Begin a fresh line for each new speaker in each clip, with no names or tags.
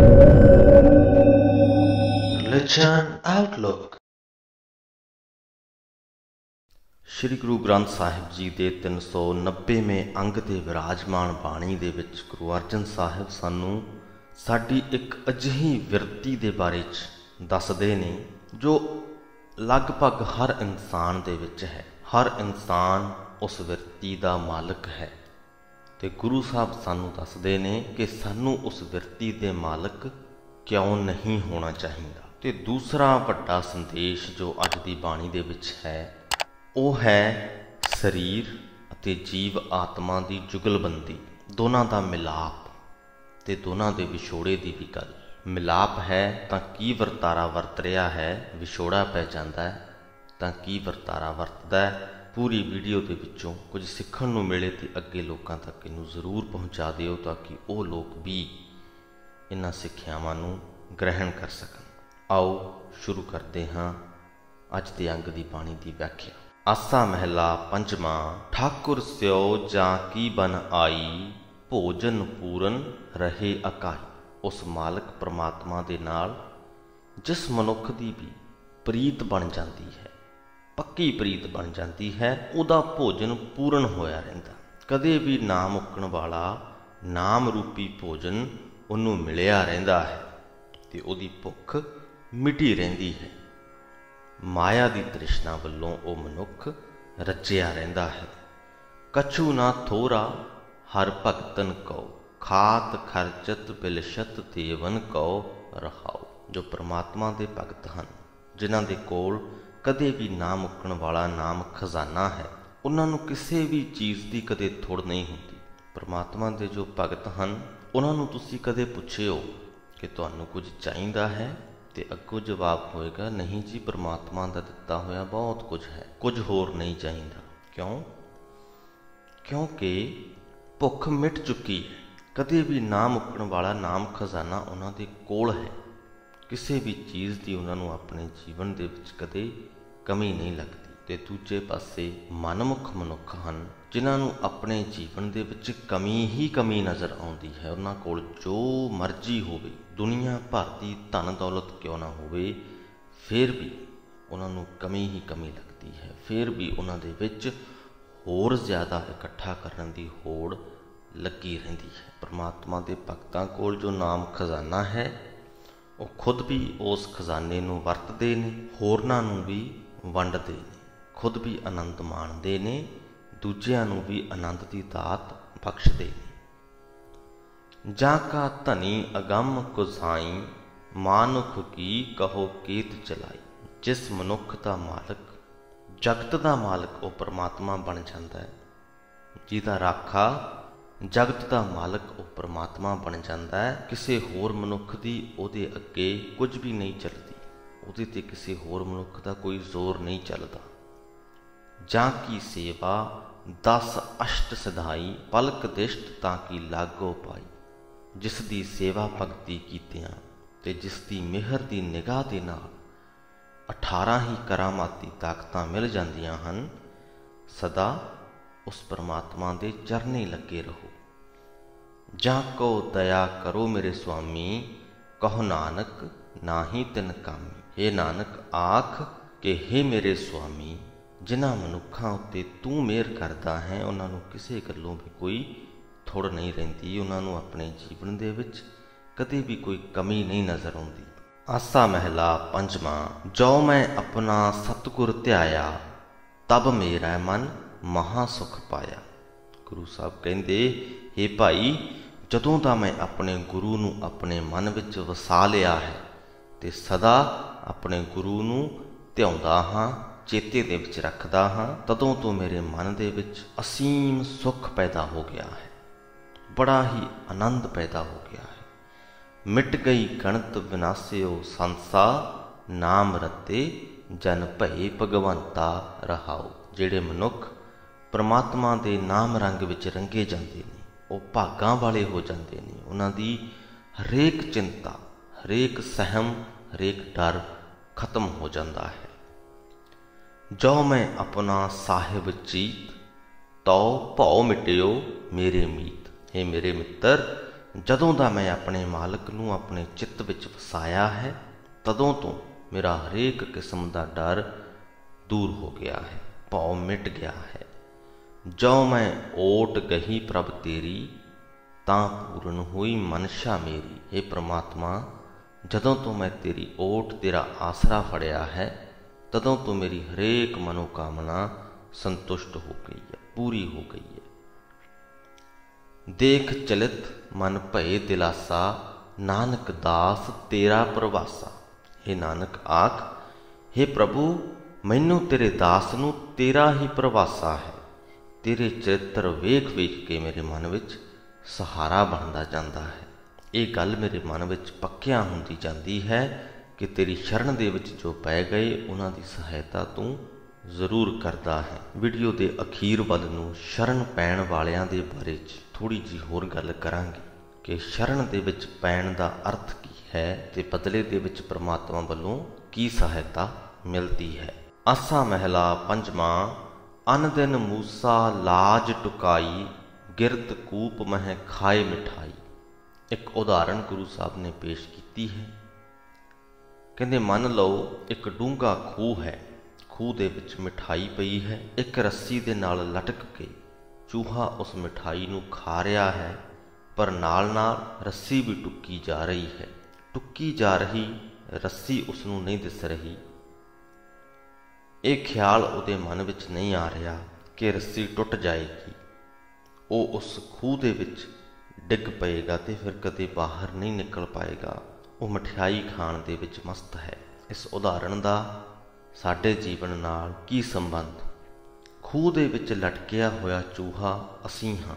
Religion Outlook। Shri Guru Granth Sahib जी के 390वें अंग के विराजमान बाणी दे विच गुरु अर्जन साहिब सानू साडी एक अजिही विरती के बारे दसदे ने जो लगभग हर इंसान दे विच है। हर इंसान उस विरती का मालिक है ते गुरु साहब सानू दसदे ने कि सानू उस विरती के मालिक क्यों नहीं होना चाहिए। ते दूसरा वड्डा संदेश जो अज की बाणी दे विच है वह है शरीर अते जीव आत्मा की जुगलबंदी, दोनों का मिलाप ते दोनों के विछोड़े की भी गल। मिलाप है तो की वरतारा वरत रहा है, विछोड़ा पै जाता है तो की वरतारा वरतदा है। पूरी वीडियो के विचों कुछ सीखण नूं मिले तो अगे लोगों तक इनू जरूर पहुँचा दिओ ताकि वो लोग भी इन्हां सिक्ख्यावां नूं ग्रहण कर सकन। आओ शुरू करते हाँ अज के अंग की बाणी की व्याख्या। आसा महला पंजवा। ठाकुर स्यो जा की बन आई, भोजन पूरन रहे अकाई। उस मालिक परमात्मा दे नाल जिस मनुख की भी प्रीत बन जाती है, पक्की प्रीत बन जाती है, उदा भोजन पूर्ण होया रहिंदा। कदे भी ना मुक्कण वाला नाम रूपी भोजन उन्नू मिलिया रहिंदा है ते उहदी भुख मिटी रहिंदी है। माया की तृष्णा वल्लों वो मनुख रज्जिया रहिंदा है। कछु ना थोरा हर भगतन कौ, खात खर्चत बिलशत देवन कौ रहाओ। जो परमात्मा के भगत हैं, जिन्हां दे कोल कदे भी ना मुक्कण वाला नाम खजाना है, उन्हां नूं किसी भी चीज़ की कदे थोड़ नहीं होती। परमात्मा के जो भगत हैं उन्हां नूं तुसीं कदे पुछिओ कि तुहानूं कुछ चाहिदा है तो अगों जवाब होएगा नहीं जी, परमात्मा का दिता होया बहुत कुछ है, कुछ होर नहीं चाहिए। क्यों? क्योंकि भुख मिट चुकी है। कदे भी ना मुक्कण वाला नाम खजाना उन्होंने कोल है। किसी भी चीज़ की उन्होंने अपने जीवन के विच कदे कमी नहीं लगती। ते दूजे पासे मनमुख मनुख हैं जिन्होंने अपने जीवन के विच कमी ही कमी नज़र आती है। उन्होंने कोल जो मर्जी होवे, दुनिया भर की धन दौलत क्यों ना होवे, फिर भी उन्होंने कमी ही कमी लगती है। फिर भी उन्होंने विच होर ज़्यादा इकट्ठा करने की होड़ लगी रहिंदी है। परमात्मा के भगतां कोल जो नाम खजाना है वो खुद भी उस खजाने नूं वरतदे ने, होरनां नूं भी वंडदे ने, खुद भी आनंद माणदे ने, दूजिआं नूं भी आनंद की दात बख्शदे ने। जाका धनी अगम कुसाई, मानुख की कहो केत चलाई। जिस मनुख का मालिक, जगत का मालिक वो परमात्मा बन जाता है, जिहदा राखा जगत का मालिक वो परमात्मा बन जाता है। किसी होर मनुख की उहदे अगे कुछ भी नहीं चलती, उहदे ते किसी होर मनुख का कोई जोर नहीं चलता। जां की सेवा 10 अष्ट सिधाई, पलक दिष्ट ताकि लागो पाई। जिस दी सेवा भगती कीतियां ते जिस दी मेहर दी निगाह दे नाल 18 ही करामाती ताकतां मिल जांदियां हन, सदा उस परमात्मा दे चरने लगे रहो। जां को दया करो मेरे स्वामी, कहो नानक नाही तिन कामी। हे नानक आख कि हे मेरे स्वामी, जिन्हां मनुखां उत्ते तू मेहर करदा है उन्होंने किसी गल्लों भी कोई थोड़ नहीं रहिंदी। उन्होंने अपने जीवन दे विच कदे भी कोई कमी नहीं नज़र आउंदी। आसा महला पंजवा। जो मैं अपना सतगुर ध्याया, तब मेरा मन महा सुख पाया। गुरु साहब कहंदे, हे भाई, जदों दा मैं अपने गुरु नूं अपने मन विच वसा लिया है ते सदा अपने गुरु नूं ध्याउंदा हां, चेते दे विच रखदा हां, तदों तो मेरे मन दे विच असीम सुख पैदा हो गया है, बड़ा ही आनंद पैदा हो गया है। मिट गई गणत विनाशियो संसा, नाम रते जन भये भगवंता रहाओ। जेड़े मनुख परमात्मा के नाम रंग विच रंगे जाते हैं वो भागां वाले हो जाते हैं। उन्हां दी हरेक चिंता, हरेक सहम, हरेक डर खत्म हो जाता है। जो मैं अपना साहिब चीत, तो भौ मिटियो मेरे मीत। हे मेरे मित्र, ਜਦੋਂ ਦਾ ਮੈਂ ਆਪਣੇ ਮਾਲਕ ਨੂੰ ਆਪਣੇ ਚਿੱਤ ਵਿੱਚ ਵਸਾਇਆ ਹੈ, ਤਦੋਂ ਤੋਂ ਮੇਰਾ ਹਰੇਕ ਕਿਸਮ ਦਾ ਡਰ ਦੂਰ ਹੋ ਗਿਆ ਹੈ, ਭਉ ਮਿਟ ਗਿਆ ਹੈ। ਜੋ ਮੈਂ ਓਟ ਗਹੀ ਪ੍ਰਭ ਤੇਰੀ, ਤਾਂ ਪੂਰਨ ਹੋਈ ਮਨਸ਼ਾ ਮੇਰੀ। हे ਪ੍ਰਮਾਤਮਾ, ਜਦੋਂ ਤੋਂ ਮੈਂ ਤੇਰੀ ਓਟ, ਤੇਰਾ ਆਸਰਾ ਫੜਿਆ ਹੈ, ਤਦੋਂ ਤੋਂ ਮੇਰੀ ਹਰੇਕ ਮਨੋਕਾਮਨਾ ਸੰਤੁਸ਼ਟ ਹੋ ਗਈ ਹੈ, ਪੂਰੀ ਹੋ ਗਈ ਹੈ। ਦੇਖ ਚਲਿਤ ਮਨ ਭਏ ਦਿਲਾਸਾ, ਨਾਨਕ ਦਾਸ ਤੇਰਾ ਪ੍ਰਵਾਸਾ। हे ਨਾਨਕ ਆਖ, हे ਪ੍ਰਭੂ, ਮੈਨੂੰ ਤੇਰੇ ਦਾਸ ਨੂੰ ਤੇਰਾ ਹੀ ਪ੍ਰਵਾਸਾ ਹੈ। ਤੇਰੇ ਚਰਿੱਤਰ ਵੇਖ ਵੇਖ ਕੇ ਮੇਰੇ ਮਨ ਵਿੱਚ ਸਹਾਰਾ ਬਣਦਾ ਜਾਂਦਾ ਹੈ। ਇਹ ਗੱਲ ਮੇਰੇ ਮਨ ਵਿੱਚ ਪੱਕਿਆਂ ਹੁੰਦੀ ਜਾਂਦੀ ਹੈ ਕਿ ਤੇਰੀ ਸ਼ਰਨ ਦੇ ਵਿੱਚ ਜੋ ਪੈ ਗਏ, ਉਹਨਾਂ ਦੀ ਸਹਾਇਤਾ ਤੂੰ ਜ਼ਰੂਰ ਕਰਦਾ ਹੈ। ਵੀਡੀਓ ਦੇ ਅਖੀਰ ਵੱਲ ਨੂੰ ਸ਼ਰਨ ਪੈਣ ਵਾਲਿਆਂ ਦੇ ਬਾਰੇ 'ਚ ਥੋੜ੍ਹੀ ਜਿਹੀ ਹੋਰ ਗੱਲ ਕਰਾਂਗੇ ਕਿ ਸ਼ਰਨ ਦੇ ਵਿੱਚ ਪੈਣ ਦਾ ਅਰਥ ਕੀ ਹੈ ਤੇ ਬਦਲੇ ਦੇ ਵਿੱਚ ਪਰਮਾਤਮਾ ਵੱਲੋਂ ਕੀ ਸਹਾਇਤਾ ਮਿਲਦੀ ਹੈ। ਆਸਾ ਮਹਿਲਾ ਪੰਜਵਾਂ। ਅਨ ਦਿਨ ਮੂਸਾ ਲਾਜ ਟੁਕਾਈ, ਗਿਰਦ ਕੂਪ ਮਹਿ ਖਾਏ ਮਿਠਾਈ। ਇੱਕ ਉਦਾਹਰਣ ਗੁਰੂ ਸਾਹਿਬ ਨੇ ਪੇਸ਼ ਕੀਤੀ ਹੈ। ਕਹਿੰਦੇ ਮੰਨ ਲਓ ਇੱਕ ਡੂੰਘਾ ਖੂਹ ਹੈ, ਖੂਹ ਦੇ ਵਿੱਚ ਮਿਠਾਈ ਪਈ ਹੈ। ਇੱਕ ਰੱਸੀ ਦੇ ਨਾਲ ਲਟਕ ਕੇ ਚੂਹਾ ਉਸ ਮਿਠਾਈ ਨੂੰ ਖਾ ਰਿਹਾ ਹੈ, ਪਰ ਨਾਲ ਨਾਲ ਰੱਸੀ ਵੀ ਟੁੱਕੀ ਜਾ ਰਹੀ ਹੈ। ਟੁੱਕੀ ਜਾ ਰਹੀ ਰੱਸੀ ਉਸ ਨੂੰ ਨਹੀਂ ਦਿਸ ਰਹੀ। ਇਹ ਖਿਆਲ ਉਹਦੇ ਮਨ ਵਿੱਚ ਨਹੀਂ ਆ ਰਿਹਾ ਕਿ ਰੱਸੀ ਟੁੱਟ ਜਾਏਗੀ, ਉਹ ਉਸ ਖੂਹ ਦੇ ਵਿੱਚ ਡਿੱਗ ਪਏਗਾ ਤੇ ਫਿਰ ਕਦੇ ਬਾਹਰ ਨਹੀਂ ਨਿਕਲ ਪਾਏਗਾ। ਉਹ ਮਠਿਆਈ ਖਾਣ ਦੇ ਵਿੱਚ ਮਸਤ ਹੈ। ਇਸ ਉਦਾਹਰਣ ਦਾ ਸਾਡੇ ਜੀਵਨ ਨਾਲ ਕੀ ਸੰਬੰਧ? ਖੂਹ ਦੇ ਵਿੱਚ ਲਟਕਿਆ ਹੋਇਆ ਚੂਹਾ ਅਸੀਂ ਹਾਂ,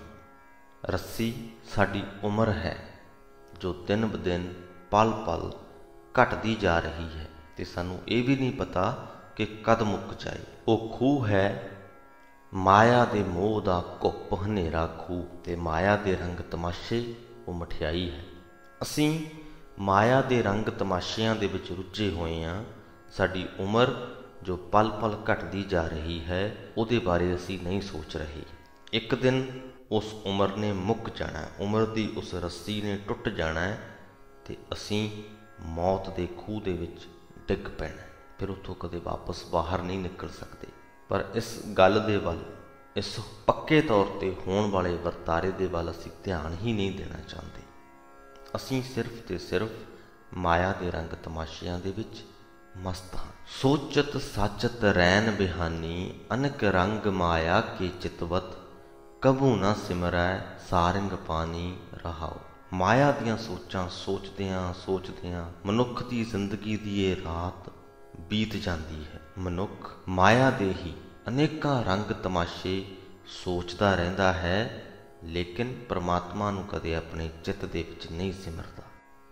ਰੱਸੀ ਸਾਡੀ ਉਮਰ ਹੈ ਜੋ ਦਿਨ ਬ ਦਿਨ ਪਲ ਪਲ ਘਟਦੀ ਜਾ ਰਹੀ ਹੈ ਤੇ ਸਾਨੂੰ ਇਹ ਵੀ ਨਹੀਂ ਪਤਾ ਕਿ ਕਦ ਮੁੱਕ ਜਾਏ। ਉਹ ਖੂਹ ਹੈ ਮਾਇਆ ਦੇ ਮੋਹ ਦਾ ਘੁੱਪ ਹਨੇਰਾ ਖੂਹ, ਤੇ ਮਾਇਆ ਦੇ ਰੰਗ ਤਮਾਸ਼ੇ ਉਹ ਮਠਿਆਈ ਹੈ। ਅਸੀਂ ਮਾਇਆ ਦੇ ਰੰਗ ਤਮਾਸ਼ਿਆਂ ਦੇ ਵਿੱਚ ਰੁੱਝੇ ਹੋਏ ਹਾਂ। ਸਾਡੀ ਉਮਰ ਜੋ ਪਲ ਪਲ ਘਟਦੀ ਜਾ ਰਹੀ ਹੈ, ਉਹਦੇ ਬਾਰੇ ਅਸੀਂ ਨਹੀਂ ਸੋਚ ਰਹੇ। ਇੱਕ ਦਿਨ ਉਸ ਉਮਰ ਨੇ ਮੁੱਕ ਜਾਣਾ, ਉਮਰ ਦੀ ਉਸ ਰੱਸੀ ਨੇ ਟੁੱਟ ਜਾਣਾ ਤੇ ਅਸੀਂ ਮੌਤ ਦੇ ਖੂਹ ਦੇ ਵਿੱਚ ਡਿੱਗ ਪੈਣਾ, ਫਿਰ ਉੱਥੋਂ ਕਦੇ ਵਾਪਸ ਬਾਹਰ ਨਹੀਂ ਨਿਕਲ ਸਕਦੇ। ਪਰ ਇਸ ਗੱਲ ਦੇ ਵੱਲ, ਇਸ ਪੱਕੇ ਤੌਰ 'ਤੇ ਹੋਣ ਵਾਲੇ ਵਰਤਾਰੇ ਦੇ ਵੱਲ ਅਸੀਂ ਧਿਆਨ ਹੀ ਨਹੀਂ ਦੇਣਾ ਚਾਹੁੰਦੇ। ਅਸੀਂ ਸਿਰਫ ਤੇ ਸਿਰਫ ਮਾਇਆ ਦੇ ਰੰਗ ਤਮਾਸ਼ਿਆਂ ਦੇ ਵਿੱਚ ਮਸਤ ਹਾਂ। ਸੋਚਤ ਸਾਚਤ ਰੈਨ ਬਿਹਾਨੀ, ਅਨਕ ਰੰਗ ਮਾਇਆ ਕੇ ਚਿਤਵਤ, ਕਬੂ ਨਾ ਸਿਮਰੈ ਸਾਰੰਗ ਪਾਣੀ ਰਹਾਓ। ਮਾਇਆ ਦੀਆਂ ਸੋਚਾਂ ਸੋਚਦਿਆਂ ਮਨੁੱਖ ਦੀ ਜ਼ਿੰਦਗੀ ਦੀ ਇਹ ਰਾਤ ਬੀਤ ਜਾਂਦੀ ਹੈ। ਮਨੁੱਖ ਮਾਇਆ ਦੇ ਹੀ ਅਨੇਕਾਂ ਰੰਗ ਤਮਾਸ਼ੇ ਸੋਚਦਾ ਰਹਿੰਦਾ ਹੈ, ਲੇਕਿਨ ਪਰਮਾਤਮਾ ਨੂੰ ਕਦੇ ਆਪਣੇ ਚਿੱਤ ਦੇ ਵਿੱਚ ਨਹੀਂ ਸਿਮਰਦਾ।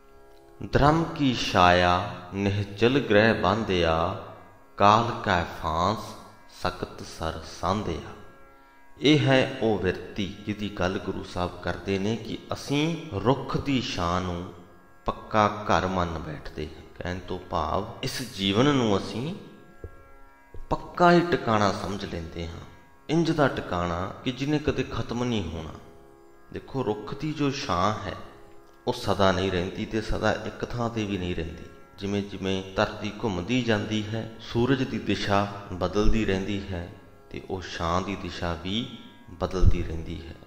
ਧਰਮ ਕੀ ਛਾਇਆ ਨਿਹਚਲ ਗ੍ਰਹਿ ਬਾਂਧਿਆ, ਕਾਲ ਕੈ ਫਾਂਸ ਸਖਤ ਸਰ ਸਾਂਧਿਆ। ਇਹ ਹੈ ਉਹ ਵਿਰਤੀ ਜਿਹਦੀ ਗੱਲ ਗੁਰੂ ਸਾਹਿਬ ਕਰਦੇ ਨੇ ਕਿ ਅਸੀਂ ਰੁੱਖ ਦੀ ਛਾਂ ਨੂੰ ਪੱਕਾ ਘਰ ਮੰਨ ਬੈਠਦੇ ਹਾਂ। ਕਹਿਣ ਤੋਂ ਭਾਵ ਇਸ ਜੀਵਨ ਨੂੰ ਅਸੀਂ ਪੱਕਾ ਹੀ ਟਿਕਾਣਾ ਸਮਝ ਲੈਂਦੇ ਹਾਂ, ਇੰਜ ਦਾ ਟਿਕਾਣਾ ਕਿ ਜਿਹਨੇ ਕਦੇ ਖਤਮ ਨਹੀਂ ਹੋਣਾ। ਦੇਖੋ, ਰੁੱਖ ਦੀ ਜੋ ਛਾਂ ਹੈ ਉਹ ਸਦਾ ਨਹੀਂ ਰਹਿੰਦੀ ਤੇ ਸਦਾ ਇੱਕ ਥਾਂ 'ਤੇ ਵੀ ਨਹੀਂ ਰਹਿੰਦੀ। ਜਿਵੇਂ ਜਿਵੇਂ ਧਰਤੀ ਘੁੰਮਦੀ ਜਾਂਦੀ ਹੈ, ਸੂਰਜ ਦੀ ਦਿਸ਼ਾ ਬਦਲਦੀ ਰਹਿੰਦੀ ਹੈ ਤੇ ਉਹ ਛਾਂ ਦੀ ਦਿਸ਼ਾ ਵੀ ਬਦਲਦੀ ਰਹਿੰਦੀ ਹੈ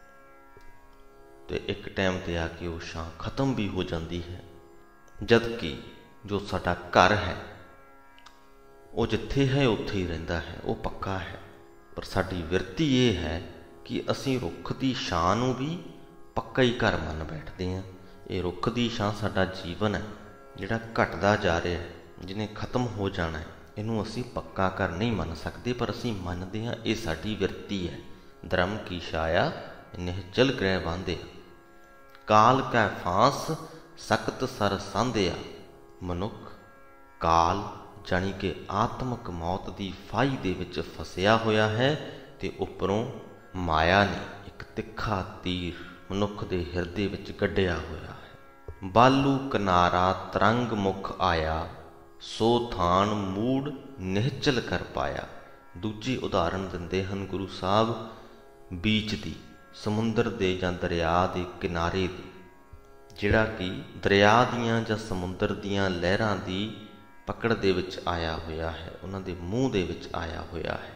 ਤੇ ਇੱਕ ਟਾਈਮ 'ਤੇ ਆ ਕੇ ਉਹ ਛਾਂ ਖਤਮ ਵੀ ਹੋ ਜਾਂਦੀ ਹੈ। ਜਦ ਕਿ ਜੋ ਸਾਡਾ ਘਰ ਹੈ ਉਹ ਜਿੱਥੇ ਹੈ ਉੱਥੇ ਹੀ ਰਹਿੰਦਾ ਹੈ, ਉਹ ਪੱਕਾ ਹੈ। ਪਰ ਸਾਡੀ ਵਿਰਤੀ ਇਹ ਹੈ ਕਿ ਅਸੀਂ ਰੁੱਖ ਦੀ ਛਾਂ ਨੂੰ ਵੀ ਪੱਕਾ ਹੀ ਘਰ ਮੰਨ ਬੈਠਦੇ ਹਾਂ। ਇਹ ਰੁੱਖ ਦੀ ਛਾਂ ਸਾਡਾ ਜੀਵਨ ਹੈ ਜਿਹੜਾ ਘਟਦਾ ਜਾ ਰਿਹਾ ਹੈ, ਜਿਹਨੇ ਖਤਮ ਹੋ ਜਾਣਾ ਹੈ। ਇਹਨੂੰ ਅਸੀਂ ਪੱਕਾ ਘਰ ਨਹੀਂ ਮੰਨ ਸਕਦੇ, ਪਰ ਅਸੀਂ ਮੰਨਦੇ ਹਾਂ। ਇਹ ਸਾਡੀ ਵਿਰਤੀ ਹੈ। ਧਰਮ ਕੀ ਛਾਇਆ ਨਿਹਚਲ ਗ੍ਰਹਿ ਬਾਂਧਿਆ, ਕਾਲ ਕੈ ਫਾਂਸ ਸਖਤ ਸਰ ਸਾਂਧਿਆ। ਮਨੁੱਖ ਕਾਲ ਜਾਣੀ ਕਿ ਆਤਮਕ ਮੌਤ ਦੀ ਫਾਹੀ ਦੇ ਵਿੱਚ ਫਸਿਆ ਹੋਇਆ ਹੈ ਤੇ ਉੱਪਰੋਂ ਮਾਇਆ ਨੇ ਇੱਕ ਤਿੱਖਾ ਤੀਰ ਮਨੁੱਖ ਦੇ ਹਿਰਦੇ ਵਿੱਚ ਗੱਡਿਆ ਹੋਇਆ ਹੈ। ਬਾਲੂ ਕਿਨਾਰਾ ਤਰੰਗ ਮੁਖ ਆਇਆ, ਸੋ ਥਾਨ ਮੂੜ ਨਿਹਚਲ ਕਰ ਪਾਇਆ। ਦੂਜੀ ਉਦਾਹਰਣ ਦਿੰਦੇ ਹਨ ਗੁਰੂ ਸਾਹਿਬ ਬੀਚ ਦੀ, ਸਮੁੰਦਰ ਦੇ ਜਾਂ ਦਰਿਆ ਦੇ ਕਿਨਾਰੇ ਦੀ। ਜਿਹੜਾ ਕਿ ਦਰਿਆ ਦੀਆਂ ਜਾਂ ਸਮੁੰਦਰ ਦੀਆਂ ਲਹਿਰਾਂ ਦੀ ਪਕੜ ਦੇ ਵਿੱਚ ਆਇਆ ਹੋਇਆ ਹੈ, ਉਹਨਾਂ ਦੇ ਮੂੰਹ ਦੇ ਵਿੱਚ ਆਇਆ ਹੋਇਆ ਹੈ,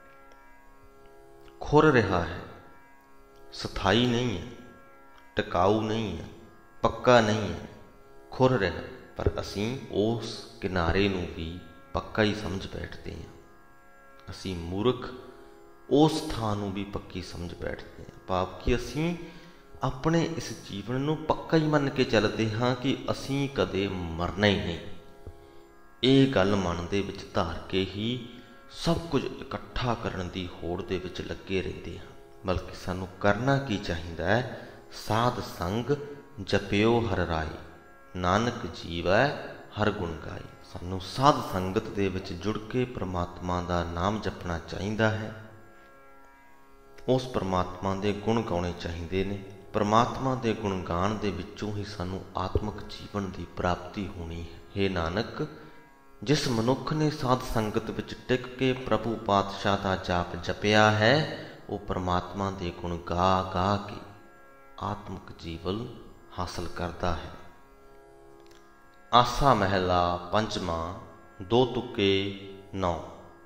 ਖੁਰ ਰਿਹਾ ਹੈ, ਸਥਾਈ ਨਹੀਂ ਹੈ, ਟਿਕਾਊ ਨਹੀਂ ਹੈ, ਪੱਕਾ ਨਹੀਂ ਹੈ, ਖੁਰ ਰਿਹਾ। ਪਰ ਅਸੀਂ ਉਸ ਕਿਨਾਰੇ ਨੂੰ ਵੀ ਪੱਕਾ ਹੀ ਸਮਝ ਬੈਠਦੇ ਹਾਂ। ਅਸੀਂ ਮੂਰਖ ਉਸ ਥਾਂ ਨੂੰ ਵੀ ਪੱਕੀ ਸਮਝ ਬੈਠਦੇ ਹਾਂ। ਭਾਵ ਕਿ ਅਸੀਂ ਆਪਣੇ ਇਸ ਜੀਵਨ ਨੂੰ ਪੱਕਾ ਹੀ ਮੰਨ ਕੇ ਚੱਲਦੇ ਹਾਂ ਕਿ ਅਸੀਂ ਕਦੇ ਮਰਨਾ ਹੀ ਨਹੀਂ। ਇਹ ਗੱਲ ਮਨ ਦੇ ਵਿੱਚ ਧਾਰ ਕੇ ਹੀ ਸਭ ਕੁਝ ਇਕੱਠਾ ਕਰਨ ਦੀ ਹੋੜ ਦੇ ਵਿੱਚ ਲੱਗੇ ਰਹਿੰਦੇ ਹਾਂ। ਬਲਕਿ ਸਾਨੂੰ ਕਰਨਾ ਕੀ ਚਾਹੀਦਾ ਹੈ? ਸਾਧ ਸੰਗ ਜਪਿਓ ਹਰਿ ਰਾਏ, ਨਾਨਕ ਜੀਵੈ ਹਰਿ ਗੁਣ ਗਾਏ। ਸਾਨੂੰ ਸਾਧ ਸੰਗਤ ਦੇ ਵਿੱਚ ਜੁੜ ਕੇ ਪ੍ਰਮਾਤਮਾ ਦਾ ਨਾਮ ਜਪਣਾ ਚਾਹੀਦਾ ਹੈ। ਉਸ ਪ੍ਰਮਾਤਮਾ ਦੇ ਗੁਣ ਗਾਉਣੇ ਚਾਹੀਦੇ ਨੇ। ਪ੍ਰਮਾਤਮਾ ਦੇ ਗੁਣਗਾਨ ਦੇ ਵਿੱਚੋਂ ਹੀ ਸਾਨੂੰ ਆਤਮਿਕ ਜੀਵਨ ਦੀ ਪ੍ਰਾਪਤੀ ਹੋਣੀ ਹੈ। ਹੇ ਨਾਨਕ, ਜਿਸ ਮਨੁੱਖ ਨੇ ਸਾਧ ਸੰਗਤ ਵਿੱਚ ਟਿਕ ਕੇ ਪ੍ਰਭੂ ਪਾਤਸ਼ਾਹ ਦਾ ਜਾਪ ਜਪਿਆ ਹੈ, ਉਹ ਪ੍ਰਮਾਤਮਾ ਦੇ ਗੁਣ ਗਾ ਗਾ ਕੇ ਆਤਮਿਕ ਜੀਵਨ ਹਾਸਲ ਕਰਦਾ ਹੈ। ਆਸਾ ਮਹਿਲਾ ਪੰਜਵਾਂ, ਦੋ ਤੁਕੇ ਨੌ।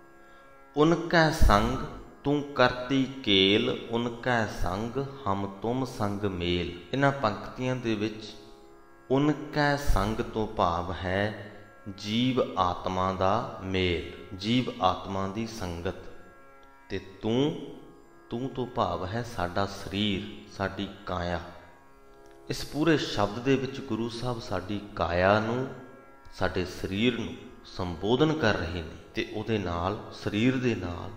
ਉਨਕੈ ਸੰਗ ਤੂੰ ਕਰਤੀ ਕੇਲ, ਉਨਕੈ ਸੰਗ ਹਮ ਤੁਮ ਸੰਗ ਮੇਲ। ਇਹਨਾਂ ਪੰਕਤੀਆਂ ਦੇ ਵਿੱਚ ਉਨਕੈ ਸੰਗ ਤੋਂ ਭਾਵ ਹੈ ਜੀਵ ਆਤਮਾ ਦਾ ਮੇਲ, ਜੀਵ ਆਤਮਾ ਦੀ ਸੰਗਤ। ਤੇ ਤੂੰ ਤੋਂ ਭਾਵ ਹੈ ਸਾਡਾ ਸਰੀਰ, ਸਾਡੀ ਕਾਇਆ। ਇਸ ਪੂਰੇ ਸ਼ਬਦ ਦੇ ਵਿੱਚ ਗੁਰੂ ਸਾਹਿਬ ਸਾਡੀ ਕਾਇਆ ਨੂੰ, ਸਾਡੇ ਸਰੀਰ ਨੂੰ ਸੰਬੋਧਨ ਕਰ ਰਹੇ ਨੇ ਤੇ ਉਹਦੇ ਨਾਲ, ਸਰੀਰ ਦੇ ਨਾਲ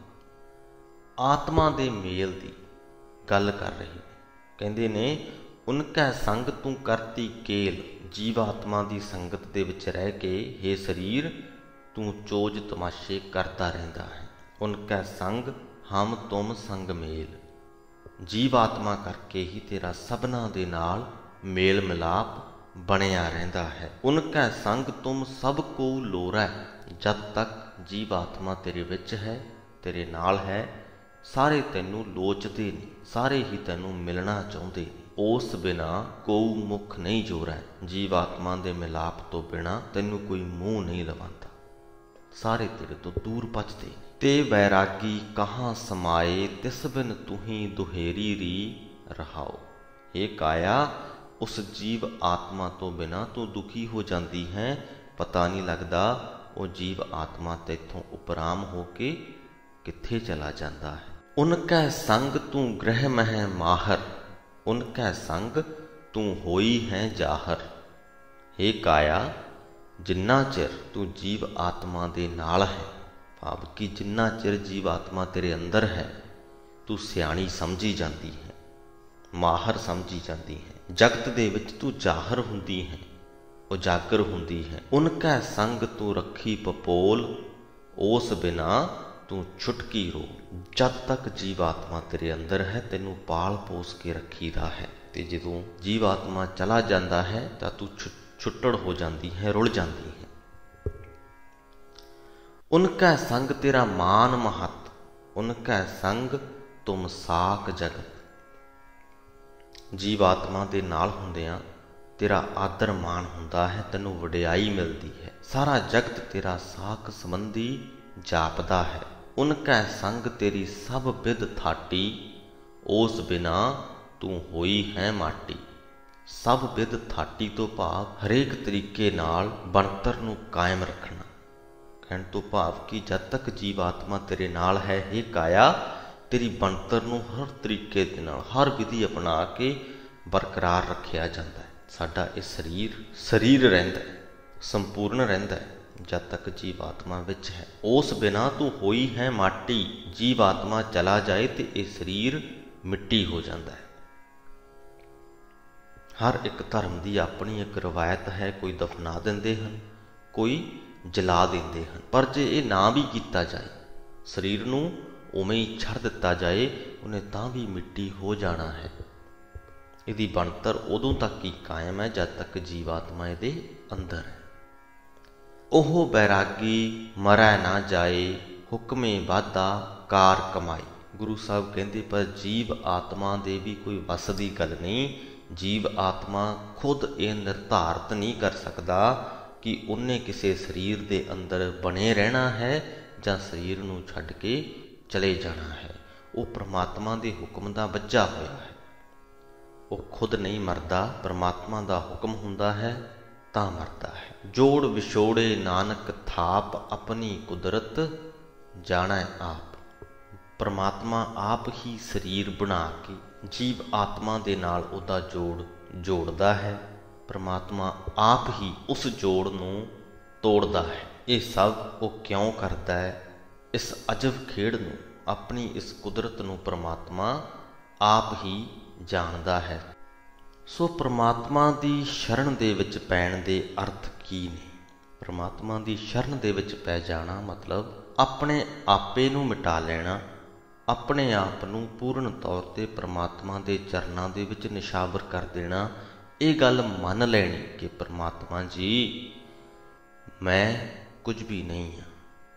ਆਤਮਾ ਦੇ ਮੇਲ ਦੀ ਗੱਲ ਕਰ ਰਹੇ ਨੇ। ਕਹਿੰਦੇ ਨੇ ਉਨਕੈ ਸੰਗ ਤੂੰ ਕਰਤੀ ਕੇਲ, ਜੀਵ ਆਤਮਾ ਦੀ ਸੰਗਤ ਦੇ ਵਿੱਚ ਰਹਿ ਕੇ ਹੇ ਸਰੀਰ ਤੂੰ ਚੋਜ ਤਮਾਸ਼ੇ ਕਰਦਾ ਰਹਿੰਦਾ ਹੈ। ਉਨਕੈ ਸੰਗ ਹਮ ਤੁਮ ਸੰਗ ਮੇਲ, ਜੀਵ ਆਤਮਾ ਕਰਕੇ ਹੀ ਤੇਰਾ ਸਭਨਾਂ ਦੇ ਨਾਲ ਮੇਲ ਮਿਲਾਪ ਬਣਿਆ ਰਹਿੰਦਾ ਹੈ। ਉਨਕੈ ਸੰਗ ਤੁਮ ਸਭ ਕੋ ਲੋਰੈ, ਜਦ ਤੱਕ ਜੀਵ ਆਤਮਾ ਤੇਰੇ ਵਿੱਚ ਹੈ, ਤੇਰੇ ਨਾਲ ਹੈ, ਸਾਰੇ ਤੈਨੂੰ ਲੋਚਦੇ ਨੇ, ਸਾਰੇ ਹੀ ਤੈਨੂੰ ਮਿਲਣਾ ਚਾਹੁੰਦੇ ਨੇ। ਉਸ ਬਿਨਾ ਕੋਊ ਮੁਖ ਨਹੀਂ ਜੋਰੈ, ਜੀਵ ਆਤਮਾ ਦੇ ਮਿਲਾਪ ਤੋਂ ਬਿਨਾ ਤੈਨੂੰ ਕੋਈ ਮੂੰਹ ਨਹੀਂ ਲਵਾਉਂਦਾ, ਸਾਰੇ ਤੇਰੇ ਤੋਂ ਦੂਰ ਭੱਜਦੇ ਨੇ। ਤੇ ਵੈਰਾਗੀ ਕਹਾਂ ਸਮਾਏ, ਤਿਸ ਬਿਨ ਤੁਹੀਂ ਦੁਹੇਰੀ ਰੀ ਰਹਾਓ। ਇਹ ਕਾਇਆ, ਉਸ ਜੀਵ ਆਤਮਾ ਤੋਂ ਬਿਨਾ ਤੂੰ ਦੁਖੀ ਹੋ ਜਾਂਦੀ ਹੈ, ਪਤਾ ਨਹੀਂ ਲੱਗਦਾ ਉਹ ਜੀਵ ਆਤਮਾ ਤੈਥੋਂ ਉਪਰਾਮ ਹੋ ਕੇ ਕਿੱਥੇ ਚਲਾ ਜਾਂਦਾ ਹੈ। ਉਨਕੈ ਸੰਗ ਤੂੰ ਗ੍ਰਹਿ ਮਹਿ ਮਾਹਰ, ਉਨਕੈ ਸੰਗ ਤੂੰ ਹੋਈ ਹੈ ਜਾਹਰ। ਹੇ ਕਾਇਆ, ਜਿੰਨਾ ਚਿਰ ਤੂੰ ਜੀਵ ਆਤਮਾ ਦੇ ਨਾਲ ਹੈ, ਭਾਵ ਕਿ ਜਿੰਨਾ ਚਿਰ ਜੀਵ ਆਤਮਾ ਤੇਰੇ ਅੰਦਰ ਹੈ, ਤੂੰ ਸਿਆਣੀ ਸਮਝੀ ਜਾਂਦੀ ਹੈ, ਮਾਹਰ ਸਮਝੀ ਜਾਂਦੀ ਹੈ। ਜਗਤ ਦੇ ਵਿੱਚ ਤੂੰ ਜ਼ਾਹਰ ਹੁੰਦੀ ਹੈ, ਉਜਾਗਰ ਹੁੰਦੀ ਹੈ। ਉਨਕੈ ਸੰਗ ਤੂੰ ਰੱਖੀ ਪਪੋਲ, ਉਸ ਬਿਨਾ ਤੂੰ ਛੁਟਕੀ ਰੋ। ਜਦ ਤੱਕ ਜੀਵ ਆਤਮਾ ਤੇਰੇ ਅੰਦਰ ਹੈ, ਤੈਨੂੰ ਪਾਲ ਪੋਸ ਕੇ ਰੱਖੀਦਾ ਹੈ। ਤੇ ਜਦੋਂ ਜੀਵ ਆਤਮਾ ਚਲਾ ਜਾਂਦਾ ਹੈ ਤਾਂ ਤੂੰ ਛੁੱਟੜ ਹੋ ਜਾਂਦੀ ਹੈ, ਰੁਲ ਜਾਂਦੀ ਹੈ। ਉਨਕੈ ਸੰਗ ਤੇਰਾ ਮਾਨ ਮਹਤ, ਉਨਕੈ ਸੰਗ ਤੁਮ ਸਾਕ ਜਗਤ। ਜੀਵ ਆਤਮਾ ਦੇ ਨਾਲ ਹੁੰਦਿਆਂ ਤੇਰਾ ਆਦਰ ਮਾਣ ਹੁੰਦਾ ਹੈ, ਤੈਨੂੰ ਵਡਿਆਈ ਮਿਲਦੀ ਹੈ, ਸਾਰਾ ਜਗਤ ਤੇਰਾ ਸਾਕ ਸੰਬੰਧੀ ਜਾਪਦਾ ਹੈ। ਉਨਕੈ ਸੰਗ ਤੇਰੀ ਸਭ ਬਿਧ ਥਾਟੀ, ਉਸ ਬਿਨਾ ਤੂੰ ਹੋਈ ਹੈ ਮਾਟੀ। ਸਭ ਬਿਧ ਥਾਟੀ ਤੋਂ ਭਾਵ ਹਰੇਕ ਤਰੀਕੇ ਨਾਲ ਬਣਤਰ ਨੂੰ ਕਾਇਮ ਰੱਖਣਾ। ਕਹਿਣ ਤੋਂ ਭਾਵ ਕਿ ਜਦ ਤੱਕ ਜੀਵ ਆਤਮਾ ਤੇਰੇ ਨਾਲ ਹੈ, ਇਹ ਕਾਇਆ ਤੇਰੀ ਬਣਤਰ ਨੂੰ ਹਰ ਤਰੀਕੇ ਦੇ ਨਾਲ, ਹਰ ਵਿਧੀ ਅਪਣਾ ਕੇ ਬਰਕਰਾਰ ਰੱਖਿਆ ਜਾਂਦਾ ਹੈ। ਸਾਡਾ ਇਹ ਸਰੀਰ ਰਹਿੰਦਾ ਹੈ, ਸੰਪੂਰਨ ਰਹਿੰਦਾ ਹੈ ਜਦ ਤੱਕ ਜੀਵ ਆਤਮਾ ਵਿੱਚ ਹੈ। ਉਸ ਬਿਨਾ ਤੂੰ ਹੋਈ ਹੈ ਮਾਟੀ। ਜੀਵ ਆਤਮਾ ਚਲਾ ਜਾਏ ਤੇ ਇਹ ਸਰੀਰ ਮਿੱਟੀ ਹੋ ਜਾਂਦਾ ਹੈ। ਹਰ ਇੱਕ ਧਰਮ ਦੀ ਆਪਣੀ ਇੱਕ ਰਵਾਇਤ ਹੈ। ਕੋਈ ਦਫਨਾ ਦਿੰਦੇ ਹਨ, ਕੋਈ ਜਲਾ ਦਿੰਦੇ ਹਨ। ਪਰ ਜੇ ਇਹ ਨਾ ਵੀ ਕੀਤਾ ਜਾਏ, ਸਰੀਰ ਨੂੰ ਉਵੇਂ ਹੀ ਛੱਡ ਦਿੱਤਾ ਜਾਏ, ਉਹਨੇ ਤਾਂ ਵੀ ਮਿੱਟੀ ਹੋ ਜਾਣਾ ਹੈ। ਇਹਦੀ ਬਣਤਰ ਉਦੋਂ ਤੱਕ ਹੀ ਕਾਇਮ ਹੈ ਜਦ ਤੱਕ ਜੀਵ ਆਤਮਾ ਇਹਦੇ ਅੰਦਰ ਹੈ। ਉਹ ਬੈਰਾਗੀ ਮਰੈ ਨਾ ਜਾਏ, ਹੁਕਮੇ ਵਾਧਾ ਕਾਰ ਕਮਾਈ। ਗੁਰੂ ਸਾਹਿਬ ਕਹਿੰਦੇ ਪਰ ਜੀਵ ਆਤਮਾ ਦੇ ਵੀ ਕੋਈ ਵੱਸ ਦੀ ਗੱਲ ਨਹੀਂ ਜੀਵ ਆਤਮਾ ਖੁਦ ਇਹ ਨਿਰਧਾਰਤ ਨਹੀਂ ਕਰ ਸਕਦਾ ਕਿ ਉਹਨੇ ਕਿਸੇ ਸਰੀਰ ਦੇ ਅੰਦਰ ਬਣੇ ਰਹਿਣਾ ਹੈ ਜਾਂ ਸਰੀਰ ਨੂੰ ਛੱਡ ਕੇ ਚਲੇ ਜਾਣਾ ਹੈ। ਉਹ ਪ੍ਰਮਾਤਮਾ ਦੇ ਹੁਕਮ ਦਾ ਬੱਝਾ ਹੋਇਆ ਹੈ। ਉਹ ਖੁਦ ਨਹੀਂ ਮਰਦਾ, ਪ੍ਰਮਾਤਮਾ ਦਾ ਹੁਕਮ ਹੁੰਦਾ ਹੈ ਤਾਂ ਮਰਦਾ ਹੈ। ਜੋੜ ਵਿਛੋੜੇ ਨਾਨਕ ਥਾਪ, ਆਪਣੀ ਕੁਦਰਤ ਜਾਣੈ ਆਪ। ਪ੍ਰਮਾਤਮਾ ਆਪ ਹੀ ਸਰੀਰ ਬਣਾ ਕੇ ਜੀਵ ਆਤਮਾ ਦੇ ਨਾਲ ਉਹਦਾ ਜੋੜਦਾ ਹੈ। ਪ੍ਰਮਾਤਮਾ ਆਪ ਹੀ ਉਸ ਜੋੜ ਨੂੰ ਤੋੜਦਾ ਹੈ। ਇਹ ਸਭ ਉਹ ਕਿਉਂ ਕਰਦਾ ਹੈ? ਇਸ ਅਜਬ ਖੇਡ ਨੂੰ, ਆਪਣੀ ਇਸ ਕੁਦਰਤ ਨੂੰ ਪ੍ਰਮਾਤਮਾ ਆਪ ਹੀ ਜਾਣਦਾ ਹੈ। ਸੋ ਪ੍ਰਮਾਤਮਾ ਦੀ ਸ਼ਰਨ ਦੇ ਵਿੱਚ ਪੈਣ ਦੇ ਅਰਥ ਕੀ ਨੇ? ਪ੍ਰਮਾਤਮਾ ਦੀ ਸ਼ਰਨ ਦੇ ਵਿੱਚ ਪੈ ਜਾਣਾ ਮਤਲਬ ਆਪਣੇ ਆਪੇ ਨੂੰ ਮਿਟਾ ਲੈਣਾ, ਆਪਣੇ ਆਪ ਨੂੰ ਪੂਰਨ ਤੌਰ 'ਤੇ ਪ੍ਰਮਾਤਮਾ ਦੇ ਚਰਨਾਂ ਦੇ ਵਿੱਚ ਨਿਸ਼ਾਵਰ ਕਰ ਦੇਣਾ। ਇਹ ਗੱਲ ਮੰਨ ਲੈਣੀ ਕਿ ਪ੍ਰਮਾਤਮਾ ਜੀ, ਮੈਂ ਕੁਝ ਵੀ ਨਹੀਂ ਹਾਂ।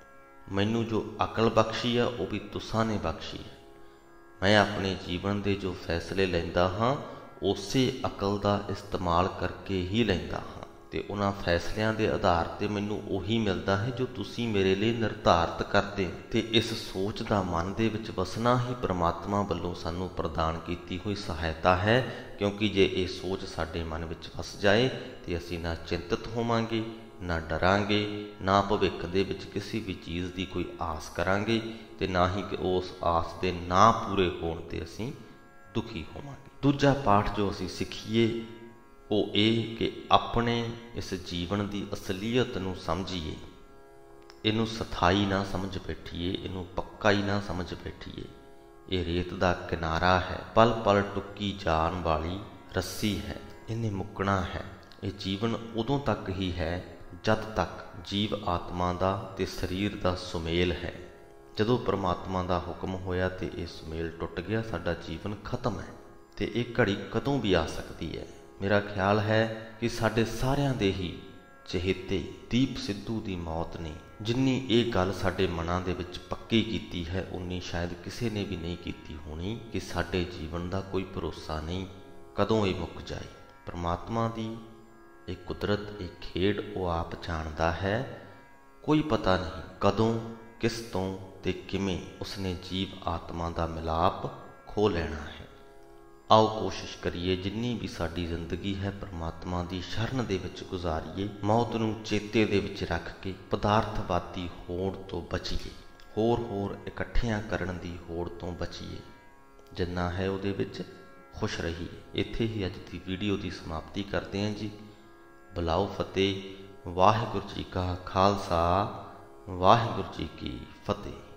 ਮੈਨੂੰ ਜੋ ਅਕਲ ਬਖਸ਼ੀ ਆ ਉਹ ਵੀ ਤੁਸਾਂ ਨੇ ਬਖਸ਼ੀ ਹੈ। ਮੈਂ ਆਪਣੇ ਜੀਵਨ ਦੇ ਜੋ ਫੈਸਲੇ ਲੈਂਦਾ ਹਾਂ ਉਸੇ ਅਕਲ ਦਾ ਇਸਤੇਮਾਲ ਕਰਕੇ ਹੀ ਲੈਂਦਾ ਹਾਂ, ਅਤੇ ਉਹਨਾਂ ਫੈਸਲਿਆਂ ਦੇ ਆਧਾਰ 'ਤੇ ਮੈਨੂੰ ਉਹੀ ਮਿਲਦਾ ਹੈ ਜੋ ਤੁਸੀਂ ਮੇਰੇ ਲਈ ਨਿਰਧਾਰਤ ਕਰਦੇ ਹੋ। ਅਤੇ ਇਸ ਸੋਚ ਦਾ ਮਨ ਦੇ ਵਿੱਚ ਵਸਣਾ ਹੀ ਪ੍ਰਮਾਤਮਾ ਵੱਲੋਂ ਸਾਨੂੰ ਪ੍ਰਦਾਨ ਕੀਤੀ ਹੋਈ ਸਹਾਇਤਾ ਹੈ, ਕਿਉਂਕਿ ਜੇ ਇਹ ਸੋਚ ਸਾਡੇ ਮਨ ਵਿੱਚ ਵਸ ਜਾਏ ਤਾਂ ਅਸੀਂ ਨਾ ਚਿੰਤਤ ਹੋਵਾਂਗੇ, ਨਾ ਡਰਾਂਗੇ, ਨਾ ਭਵਿੱਖ ਦੇ ਵਿੱਚ ਕਿਸੇ ਵੀ ਚੀਜ਼ ਦੀ ਕੋਈ ਆਸ ਕਰਾਂਗੇ, ਅਤੇ ਨਾ ਹੀ ਕਿ ਉਸ ਆਸ ਦੇ ਨਾ ਪੂਰੇ ਹੋਣ 'ਤੇ ਅਸੀਂ ਦੁਖੀ ਹੋਵਾਂਗੇ। ਦੂਜਾ ਪਾਠ ਜੋ ਅਸੀਂ ਸਿੱਖੀਏ ਉਹ ਇਹ ਕਿ ਆਪਣੇ ਇਸ ਜੀਵਨ ਦੀ ਅਸਲੀਅਤ ਨੂੰ ਸਮਝੀਏ, ਇਹਨੂੰ ਸਥਾਈ ਨਾ ਸਮਝ ਬੈਠੀਏ, ਇਹਨੂੰ ਪੱਕਾ ਹੀ ਨਾ ਸਮਝ ਬੈਠੀਏ। ਇਹ ਰੇਤ ਦਾ ਕਿਨਾਰਾ ਹੈ, ਪਲ ਪਲ ਟੁੱਕੀ ਜਾਣ ਵਾਲੀ ਰੱਸੀ ਹੈ, ਇਹਨੇ ਮੁੱਕਣਾ ਹੈ। ਇਹ ਜੀਵਨ ਉਦੋਂ ਤੱਕ ਹੀ ਹੈ ਜਦ ਤੱਕ ਜੀਵ ਆਤਮਾ ਦਾ ਤੇ ਸਰੀਰ ਦਾ ਸੁਮੇਲ ਹੈ। ਜਦੋਂ ਪ੍ਰਮਾਤਮਾ ਦਾ ਹੁਕਮ ਹੋਇਆ ਤੇ ਇਹ ਸੁਮੇਲ ਟੁੱਟ ਗਿਆ, ਸਾਡਾ ਜੀਵਨ ਖਤਮ ਹੈ। ਤੇ ਇਹ ਘੜੀ ਕਦੋਂ ਵੀ ਆ ਸਕਦੀ ਹੈ। ਮੇਰਾ ਖਿਆਲ ਹੈ ਕਿ ਸਾਡੇ ਸਾਰਿਆਂ ਦੇ ਹੀ ਚਹੇਤੇ ਦੀਪ ਸਿੱਧੂ ਦੀ ਮੌਤ ਨੇ ਜਿੰਨੀ ਇਹ ਗੱਲ ਸਾਡੇ ਮਨਾਂ ਦੇ ਵਿੱਚ ਪੱਕੀ ਕੀਤੀ ਹੈ, ਉਨੀ ਸ਼ਾਇਦ ਕਿਸੇ ਨੇ ਵੀ ਨਹੀਂ ਕੀਤੀ ਹੋਣੀ ਕਿ ਸਾਡੇ ਜੀਵਨ ਦਾ ਕੋਈ ਭਰੋਸਾ ਨਹੀਂ ਕਦੋਂ ਇਹ ਮੁੱਕ ਜਾਏ। ਪ੍ਰਮਾਤਮਾ ਦੀ ਇਹ ਕੁਦਰਤ, ਇਹ ਖੇਡ ਉਹ ਆਪ ਜਾਣਦਾ ਹੈ। ਕੋਈ ਪਤਾ ਨਹੀਂ ਕਦੋਂ, ਕਿਸ ਤੋਂ ਤੇ ਕਿਵੇਂ ਉਸਨੇ ਜੀਵ ਆਤਮਾ ਦਾ ਮਿਲਾਪ ਖੋਹ ਲੈਣਾ ਹੈ। ਆਓ ਕੋਸ਼ਿਸ਼ ਕਰੀਏ ਜਿੰਨੀ ਵੀ ਸਾਡੀ ਜ਼ਿੰਦਗੀ ਹੈ ਪ੍ਰਮਾਤਮਾ ਦੀ ਸ਼ਰਨ ਦੇ ਵਿੱਚ ਗੁਜ਼ਾਰੀਏ, ਮੌਤ ਨੂੰ ਚੇਤੇ ਦੇ ਵਿੱਚ ਰੱਖ ਕੇ ਪਦਾਰਥਵਾਦੀ ਹੋੜ ਤੋਂ ਬਚੀਏ, ਹੋਰ ਇਕੱਠਿਆਂ ਕਰਨ ਦੀ ਹੋੜ ਤੋਂ ਬਚੀਏ, ਜਿੰਨਾ ਹੈ ਉਹਦੇ ਵਿੱਚ ਖੁਸ਼ ਰਹੀਏ। ਇੱਥੇ ਹੀ ਅੱਜ ਦੀ ਵੀਡੀਓ ਦੀ ਸਮਾਪਤੀ ਕਰਦੇ ਹਾਂ ਜੀ। ਬੁਲਾਓ ਫਤਿਹ। ਵਾਹਿਗੁਰੂ ਜੀ ਕਾ ਖਾਲਸਾ, ਵਾਹਿਗੁਰੂ ਜੀ ਕੀ ਫਤਿਹ।